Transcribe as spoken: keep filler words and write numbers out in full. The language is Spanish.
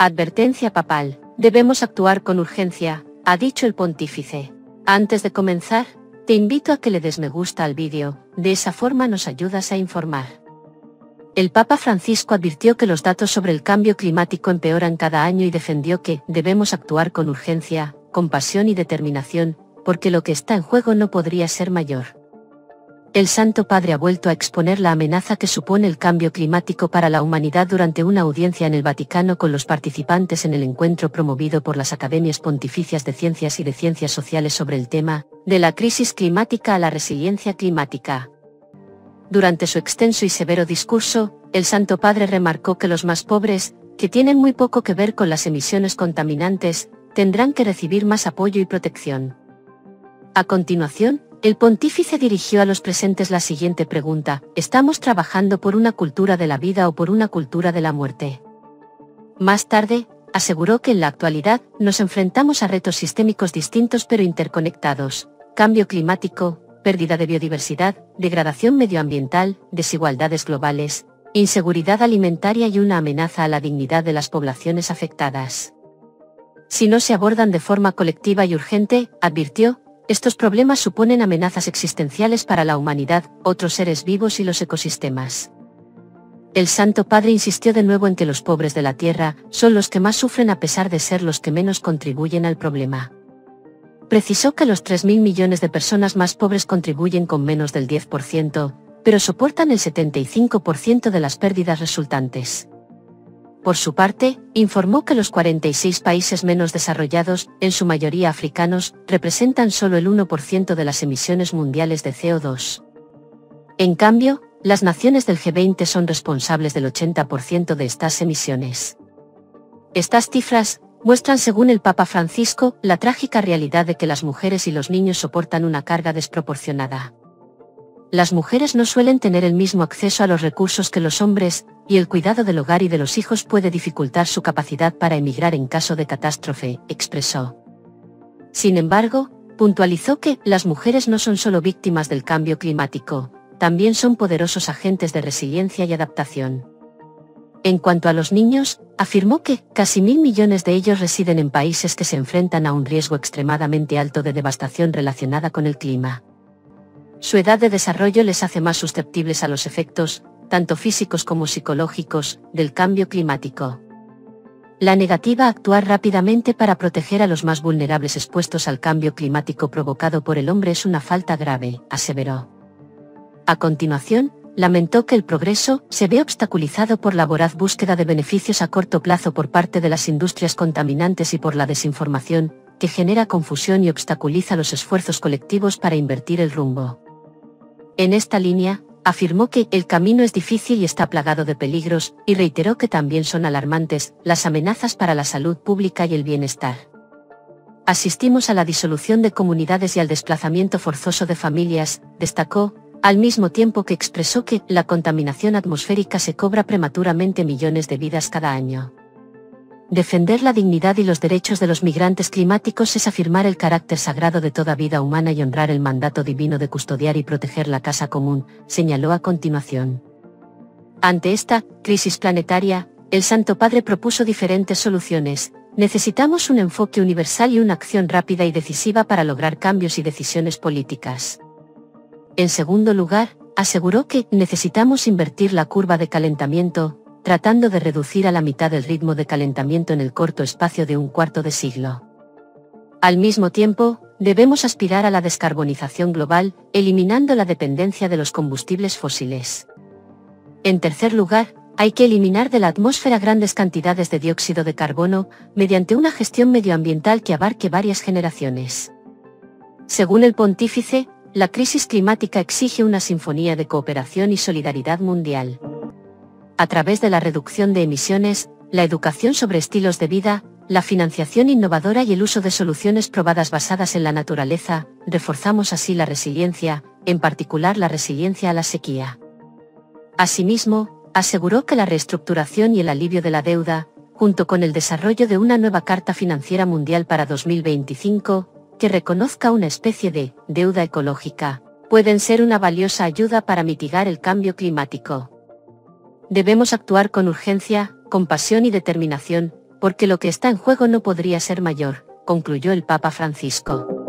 Advertencia papal. Debemos actuar con urgencia, ha dicho el pontífice. Antes de comenzar, te invito a que le des me gusta al vídeo, de esa forma nos ayudas a informar. El Papa Francisco advirtió que los datos sobre el cambio climático empeoran cada año y defendió que debemos actuar con urgencia, compasión y determinación, porque lo que está en juego no podría ser mayor. El Santo Padre ha vuelto a exponer la amenaza que supone el cambio climático para la humanidad durante una audiencia en el Vaticano con los participantes en el encuentro promovido por las Academias Pontificias de Ciencias y de Ciencias Sociales sobre el tema, de la crisis climática a la resiliencia climática. Durante su extenso y severo discurso, el Santo Padre remarcó que los más pobres, que tienen muy poco que ver con las emisiones contaminantes, tendrán que recibir más apoyo y protección. A continuación, el pontífice dirigió a los presentes la siguiente pregunta: ¿estamos trabajando por una cultura de la vida o por una cultura de la muerte? Más tarde, aseguró que en la actualidad nos enfrentamos a retos sistémicos distintos pero interconectados: cambio climático, pérdida de biodiversidad, degradación medioambiental, desigualdades globales, inseguridad alimentaria y una amenaza a la dignidad de las poblaciones afectadas. Si no se abordan de forma colectiva y urgente, advirtió, estos problemas suponen amenazas existenciales para la humanidad, otros seres vivos y los ecosistemas. El Santo Padre insistió de nuevo en que los pobres de la Tierra son los que más sufren a pesar de ser los que menos contribuyen al problema. Precisó que los tres mil millones de personas más pobres contribuyen con menos del diez por ciento, pero soportan el setenta y cinco por ciento de las pérdidas resultantes. Por su parte, informó que los cuarenta y seis países menos desarrollados, en su mayoría africanos, representan solo el uno por ciento de las emisiones mundiales de C O dos. En cambio, las naciones del G veinte son responsables del ochenta por ciento de estas emisiones. Estas cifras muestran, según el Papa Francisco, la trágica realidad de que las mujeres y los niños soportan una carga desproporcionada. Las mujeres no suelen tener el mismo acceso a los recursos que los hombres, y el cuidado del hogar y de los hijos puede dificultar su capacidad para emigrar en caso de catástrofe, expresó. Sin embargo, puntualizó que las mujeres no son solo víctimas del cambio climático, también son poderosos agentes de resiliencia y adaptación. En cuanto a los niños, afirmó que casi mil millones de ellos residen en países que se enfrentan a un riesgo extremadamente alto de devastación relacionada con el clima. Su edad de desarrollo les hace más susceptibles a los efectos, tanto físicos como psicológicos, del cambio climático. La negativa a actuar rápidamente para proteger a los más vulnerables expuestos al cambio climático provocado por el hombre es una falta grave, aseveró. A continuación, lamentó que el progreso se ve obstaculizado por la voraz búsqueda de beneficios a corto plazo por parte de las industrias contaminantes y por la desinformación, que genera confusión y obstaculiza los esfuerzos colectivos para invertir el rumbo. En esta línea, afirmó que el camino es difícil y está plagado de peligros, y reiteró que también son alarmantes las amenazas para la salud pública y el bienestar. Asistimos a la disolución de comunidades y al desplazamiento forzoso de familias, destacó, al mismo tiempo que expresó que la contaminación atmosférica se cobra prematuramente millones de vidas cada año. Defender la dignidad y los derechos de los migrantes climáticos es afirmar el carácter sagrado de toda vida humana y honrar el mandato divino de custodiar y proteger la casa común, señaló a continuación. Ante esta crisis planetaria, el Santo Padre propuso diferentes soluciones. Necesitamos un enfoque universal y una acción rápida y decisiva para lograr cambios y decisiones políticas. En segundo lugar, aseguró que necesitamos invertir la curva de calentamiento, tratando de reducir a la mitad el ritmo de calentamiento en el corto espacio de un cuarto de siglo. Al mismo tiempo, debemos aspirar a la descarbonización global, eliminando la dependencia de los combustibles fósiles. En tercer lugar, hay que eliminar de la atmósfera grandes cantidades de dióxido de carbono, mediante una gestión medioambiental que abarque varias generaciones. Según el pontífice, la crisis climática exige una sinfonía de cooperación y solidaridad mundial. A través de la reducción de emisiones, la educación sobre estilos de vida, la financiación innovadora y el uso de soluciones probadas basadas en la naturaleza, reforzamos así la resiliencia, en particular la resiliencia a la sequía. Asimismo, aseguró que la reestructuración y el alivio de la deuda, junto con el desarrollo de una nueva Carta Financiera Mundial para dos mil veinticinco, que reconozca una especie de deuda ecológica, pueden ser una valiosa ayuda para mitigar el cambio climático. Debemos actuar con urgencia, compasión y determinación, porque lo que está en juego no podría ser mayor, concluyó el Papa Francisco.